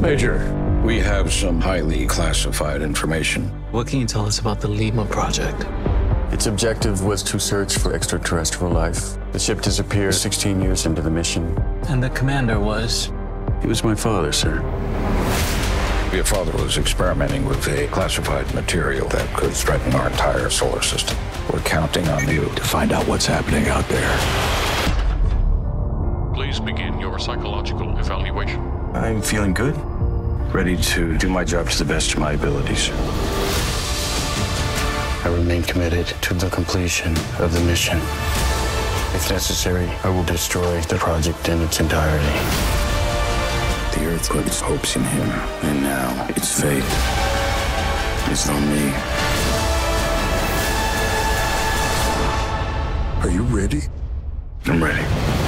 Major, we have some highly classified information. What can you tell us about the Lima project? Its objective was to search for extraterrestrial life. The ship disappeared 16 years into the mission. And the commander was? He was my father, sir. Your father was experimenting with a classified material that could threaten our entire solar system. We're counting on you to find out what's happening out there. Please begin your psychological evaluation. I'm feeling good. Ready to do my job to the best of my abilities. I remain committed to the completion of the mission. If necessary, I will destroy the project in its entirety. The Earth put its hopes in him, and now its fate is on me. Are you ready? I'm ready.